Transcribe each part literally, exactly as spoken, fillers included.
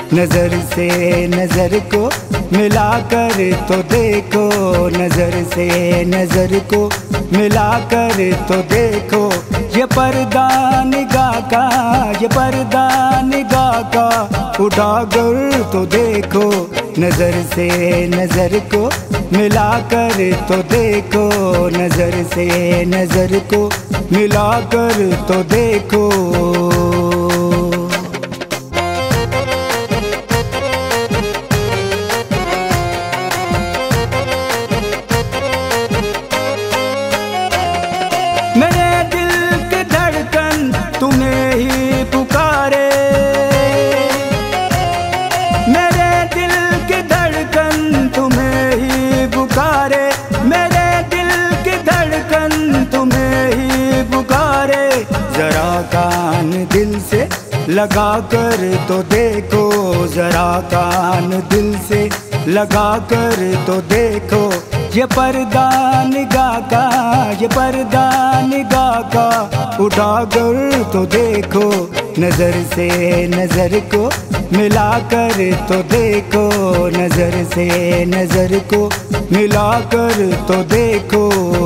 नजर से नजर को मिलाकर तो देखो, नजर से नजर को मिलाकर तो देखो, ये पर्दा निगाह का, ये पर्दा निगाह का उठा कर तो देखो, नजर से नजर को मिलाकर तो देखो, नजर से नजर को मिलाकर तो देखो। मेरे दिल की धड़कन तुम्हें ही पुकारे, मेरे दिल की धड़कन तुम्हें ही पुकारे, मेरे दिल की धड़कन तुम्हें ही पुकारे। जरा कान दिल से लगा कर तो देखो, जरा कान दिल से लगा कर तो देखो, ये पर्दा निगाह का, ये पर्दा निगाह का उठा कर तो देखो, नजर से नजर को मिलाकर तो देखो, नजर से नजर को मिलाकर तो देखो।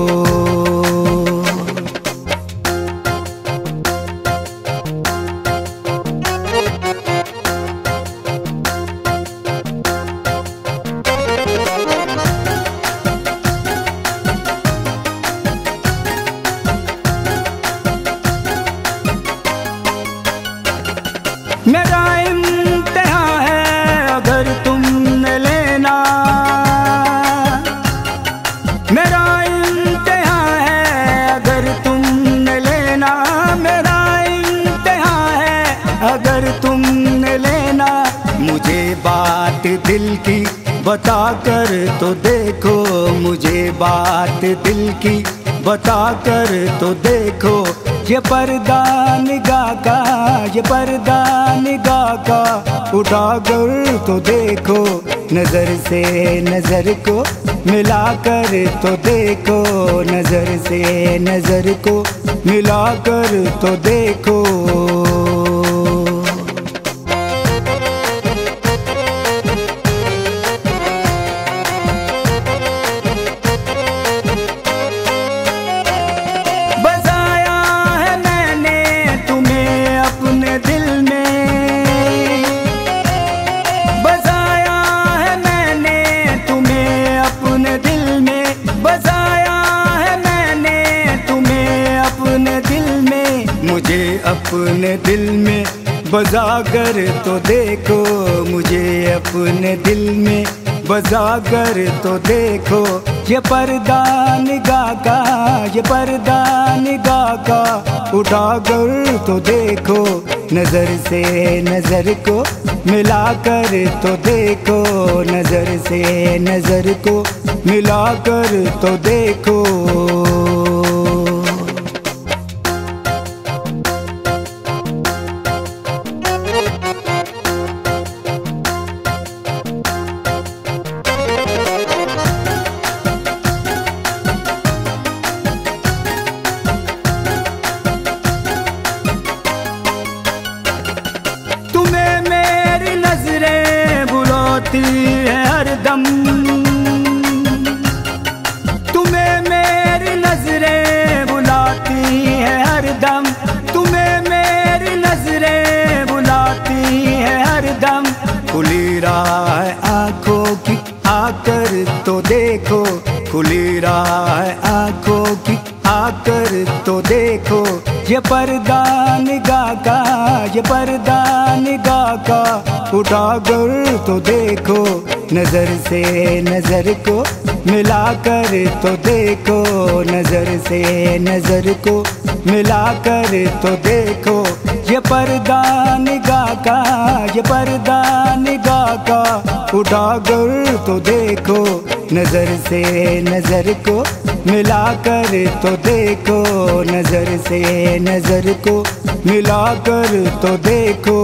मेरा इम्तिहान है अगर तुमने लेना, मेरा इम्तिहान है अगर तुमने लेना, मेरा इम्तिहान है अगर तुमने लेना। मुझे बात दिल की बता कर तो देखो, मुझे बात दिल की बता कर तो देखो, ये पर्दा निगाह का, ये पर्दा निगाह का उठा कर तो देखो, नजर से नजर को मिलाकर तो देखो, नजर से नजर को मिलाकर तो देखो। मुझे अपने दिल में बजा कर तो देखो, मुझे अपने दिल में बजा कर तो देखो, ये पर्दा निगाह का, ये पर्दा निगाह का उठा कर तो देखो, नजर से नजर को मिलाकर तो देखो, नजर से नजर को मिलाकर तो देखो। तुम्हें मेरी नजरें बुलाती है हरदम, तुम्हें मेरी नजरें बुलाती है हरदम, तुम्हें मेरी नजरें बुलाती है हरदम। खुली राह है आँखों की आकर तो देखो, खुली राह है आँखों की आकर तो देखो, ये पर्दा निगाह का, ये पर्दा निगाह का उठा कर तो देखो, नजर से नजर को मिलाकर तो देखो, नजर से नजर को मिलाकर तो देखो, ये पर्दा निगाह का, ये पर्दा निगाह का उठा कर तो देखो, नजर से नजर को मिलाकर तो देखो, नजर से नजर को मिलाकर तो देखो।